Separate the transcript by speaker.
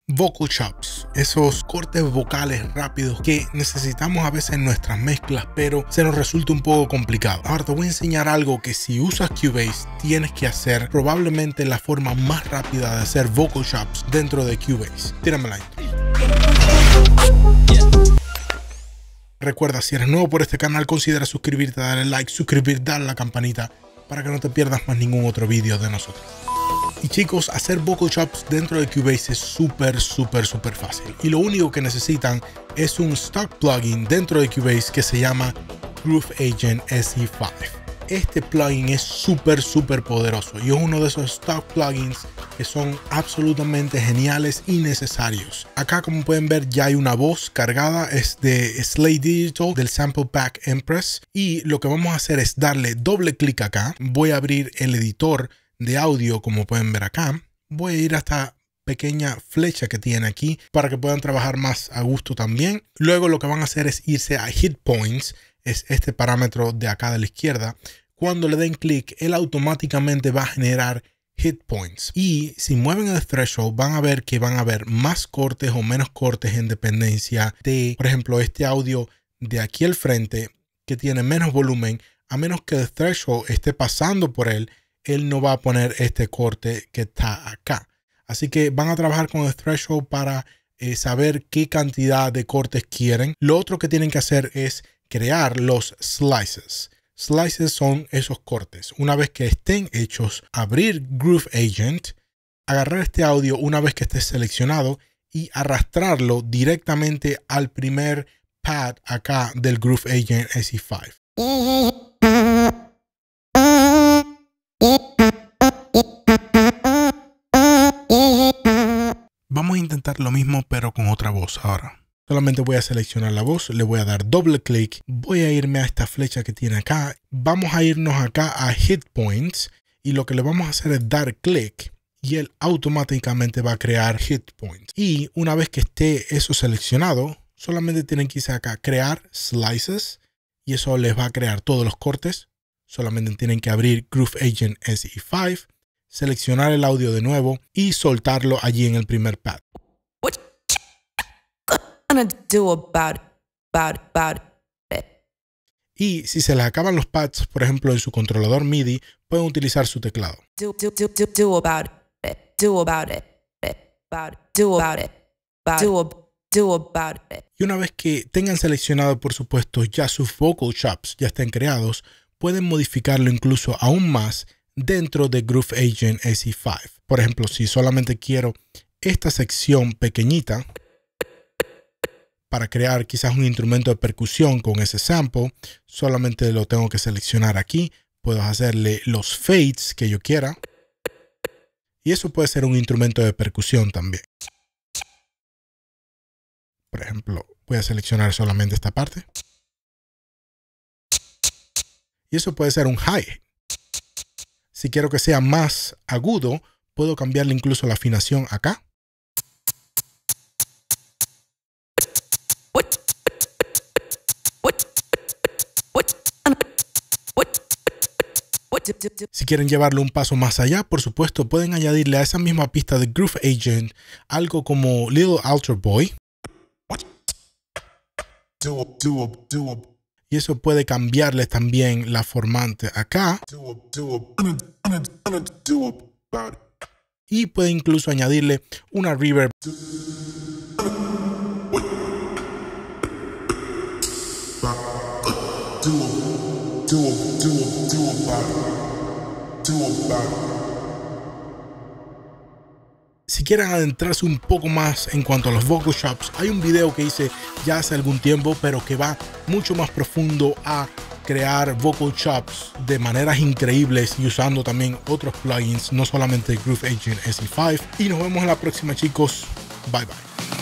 Speaker 1: Vocal chops, esos cortes vocales rápidos que necesitamos a veces en nuestras mezclas, pero se nos resulta un poco complicado. Ahora te voy a enseñar algo que si usas Cubase tienes que hacer, probablemente la forma más rápida de hacer vocal chops dentro de Cubase. Tírame la intro. Recuerda, si eres nuevo por este canal, considera suscribirte, darle like, darle a la campanita para que no te pierdas más ningún otro vídeo de nosotros. Y chicos, hacer vocal chops dentro de Cubase es súper fácil. Y lo único que necesitan es un stock plugin dentro de Cubase que se llama Groove Agent SE5. Este plugin es súper poderoso y es uno de esos stock plugins que son absolutamente geniales y necesarios. Acá, como pueden ver, ya hay una voz cargada, es de Slate Digital del Sample Pack Empress, y lo que vamos a hacer es darle doble clic acá. Voy a abrir el editor de audio, como pueden ver acá. Voy a ir a esta pequeña flecha que tiene aquí para que puedan trabajar más a gusto también. Luego lo que van a hacer es irse a Hit Points, es este parámetro de acá de la izquierda. Cuando le den clic, él automáticamente va a generar Hit Points, y si mueven el threshold van a ver que van a haber más cortes o menos cortes en dependencia de, por ejemplo, este audio de aquí al frente que tiene menos volumen. A menos que el threshold esté pasando por él no va a poner este corte que está acá. Así que van a trabajar con el threshold para saber qué cantidad de cortes quieren. Lo otro que tienen que hacer es crear los slices. Slices son esos cortes. Una vez que estén hechos, abrir Groove Agent, agarrar este audio una vez que esté seleccionado y arrastrarlo directamente al primer pad acá del Groove Agent SE5. Vamos a intentar lo mismo pero con otra voz ahora. Solamente voy a seleccionar la voz, le voy a dar doble clic, voy a irme a esta flecha que tiene acá. Vamos a irnos acá a Hit Points y lo que le vamos a hacer es dar clic y él automáticamente va a crear Hit Points. Y una vez que esté eso seleccionado, solamente tienen que irse acá, crear Slices, y eso les va a crear todos los cortes. Solamente tienen que abrir Groove Agent SE5, seleccionar el audio de nuevo y soltarlo allí en el primer pad. Y si se les acaban los pads, por ejemplo en su controlador MIDI, pueden utilizar su teclado. Y una vez que tengan seleccionado, por supuesto, ya sus vocal chops ya estén creados, pueden modificarlo incluso aún más dentro de Groove Agent SE5. Por ejemplo, si solamente quiero esta sección pequeñita para crear quizás un instrumento de percusión con ese sample, solamente lo tengo que seleccionar aquí. Puedo hacerle los fades que yo quiera. Y eso puede ser un instrumento de percusión también. Por ejemplo, voy a seleccionar solamente esta parte. Y eso puede ser un hi-hat. Si quiero que sea más agudo, puedo cambiarle incluso la afinación acá. Si quieren llevarlo un paso más allá, por supuesto, pueden añadirle a esa misma pista de Groove Agent algo como Little Altar Boy. Y eso puede cambiarle también la formante acá. Y puede incluso añadirle una reverb. Si quieren adentrarse un poco más en cuanto a los vocal chops, hay un video que hice ya hace algún tiempo, pero que va mucho más profundo a crear vocal chops de maneras increíbles y usando también otros plugins, no solamente Groove Agent SE5. Y nos vemos en la próxima, chicos. Bye bye.